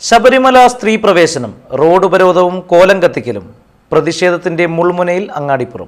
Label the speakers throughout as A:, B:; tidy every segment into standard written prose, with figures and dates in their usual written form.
A: ശബരിമല സ്ത്രീ പ്രവേശനം, റോഡ് ഉപരോധവും കോലം കത്തിക്കലും, പ്രതിഷേധത്തിന്റെ മുൾമുനയിൽ അങ്ങാടിപ്പുറം.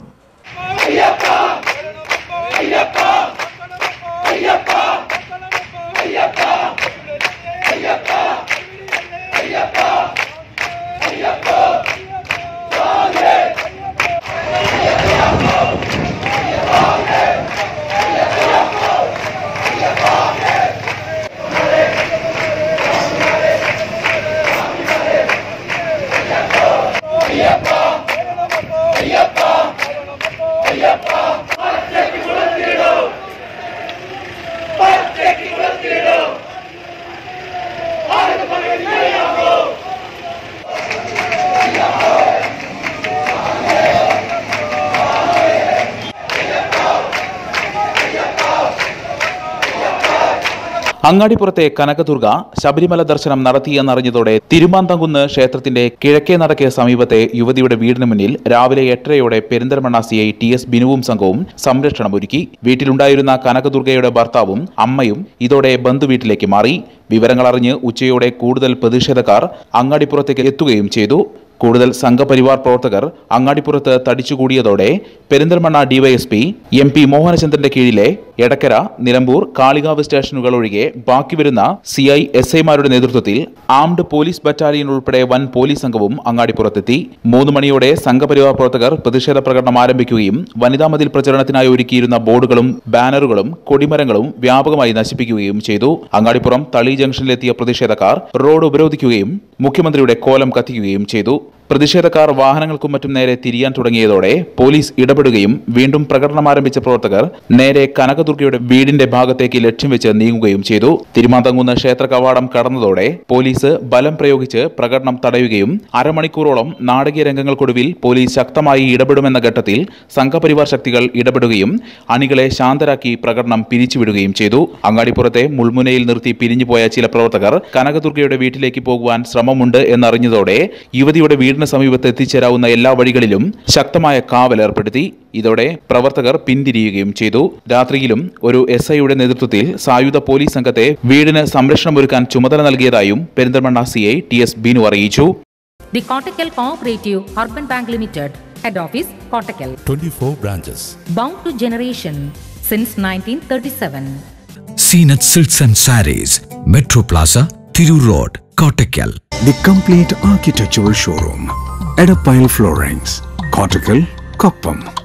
B: അങ്ങാടിപ്പുറത്തെ കനകദുർഗ ശബരിമല ദർശനം നടത്തിയെന്നറിഞ്ഞതോടെ തിരുമാന്താംകുന്ന് ക്ഷേത്രത്തിന്റെ കിഴക്കേ നടയ്ക്ക് സമീപത്തെ യുവതിയുടെ വീടിന് മുന്നിൽ രാവിലെ 8:30 പെരിന്തൽമണ്ണ CI TS ബിനുവും സംഘവും സംരക്ഷണമൊരുക്കി. വീട്ടിലുണ്ടായിരുന്ന കനകദുർഗയുടെ ഭർത്താവും അമ്മയും ഇതോടെ ബന്ധുവീട്ടിലേക്ക് മാറി. വിവരങ്ങളറിഞ്ഞ് ഉച്ചയോടെ കൂടുതൽ പ്രതിഷേധക്കാർ അങ്ങാടിപ്പുറത്തേക്ക് എത്തുകയും ചെയ്തു. കൂടുതൽ സംഘപരിവാർ പ്രവർത്തകർ അങ്ങാടിപ്പുറത്ത് തടിച്ചുകൂടിയതോടെ പെരിന്തൽമണ്ണ DYSP MP മോഹനചന്ദ്രന്റെ കീഴിലെ എടക്കര, നിലമ്പൂർ, കാളികാവ് സ്റ്റേഷനുകൾ ഒഴികെ ബാക്കി വരുന്ന CI SI-മാരുടെ നേതൃത്വത്തിൽ ആംഡ് പോലീസ് ബറ്റാലിയൻ ഉൾപ്പെടെ വൻ പോലീസ് സംഘവും അങ്ങാടിപ്പുറത്തെത്തി. 3 മണിയോടെ സംഘപരിവാർ പ്രവർത്തകർ പ്രതിഷേധ പ്രകടനം ആരംഭിക്കുകയും വനിതാ മതിൽ പ്രചരണത്തിനായി ഒരുക്കിയിരുന്ന ബോർഡുകളും ബാനറുകളും കൊടിമരങ്ങളും വ്യാപകമായി നശിപ്പിക്കുകയും ചെയ്തു. അങ്ങാടിപ്പുറം തളി ജംഗ്ഷനിലെത്തിയ പ്രതിഷേധക്കാർ റോഡ് ഉപരോധിക്കുകയും മുഖ്യമന്ത്രിയുടെ കോലം കത്തിക്കുകയും ചെയ്തു. പ്രതിഷേധക്കാർ വാഹനങ്ങൾക്കും മറ്റും നേരെ തിരിയാൻ തുടങ്ങിയതോടെ പോലീസ് ഇടപെടുകയും വീണ്ടും പ്രകടനം ആരംഭിച്ച പ്രവർത്തകർ നേരെ കനകദുർഗയുടെ വീടിന്റെ ഭാഗത്തേക്ക് ലക്ഷ്യം വെച്ച് നീങ്ങുകയും ചെയ്തു. തിരുമാന്താംകുന്ന് ക്ഷേത്ര കവാടം കടന്നതോടെ പോലീസ് ബലം പ്രയോഗിച്ച് പ്രകടനം തടയുകയും അരമണിക്കൂറോളം നാടകീയ രംഗങ്ങൾക്കൊടുവിൽ പോലീസ് ശക്തമായി ഇടപെടുമെന്ന ഘട്ടത്തിൽ സംഘപരിവാർ ശക്തികൾ ഇടപെടുകയും അണികളെ ശാന്തരാക്കി പ്രകടനം പിരിച്ചുവിടുകയും ചെയ്തു. അങ്ങാടിപ്പുറത്തെ മുൾമുനയിൽ നിർത്തി പിരിഞ്ഞുപോയ ചില പ്രവർത്തകർ കനകദുർഗയുടെ വീട്ടിലേക്ക് പോകുവാൻ ശ്രമമുണ്ട് എന്നറിഞ്ഞതോടെ യുവതിയുടെ വീടിന് സമീപത്ത് എത്തിച്ചേരാവുന്ന എല്ലാ വഴികളിലും ശക്തമായ കാവൽ ഏർപ്പെടുത്തി. ഇതോടെ പ്രവർത്തകർ പിന്തിരിയുകയും ചെയ്തു. രാത്രിയിലും ഒരു SI-യുടെ നേതൃത്വത്തിൽ സായുധ പോലീസ് സംഘത്തെ വീടിന് സംരക്ഷണമൊരുക്കാൻ ചുമതല നൽകിയതായും പെരിന്തൽമണ്ണ CI TS ബിനു അറിയിച്ചു.
C: The Kottakkal Cooperative Urban Bank Limited, Head Office, Kottakkal.
D: 24 branches.
C: Bound to generation since 1937.
E: Seenat Silks and Sarees, Metro Plaza, Thiru Road, Kottakkal.
F: The complete architectural showroom, Edapile Floorings, Kottakkal, Koppam.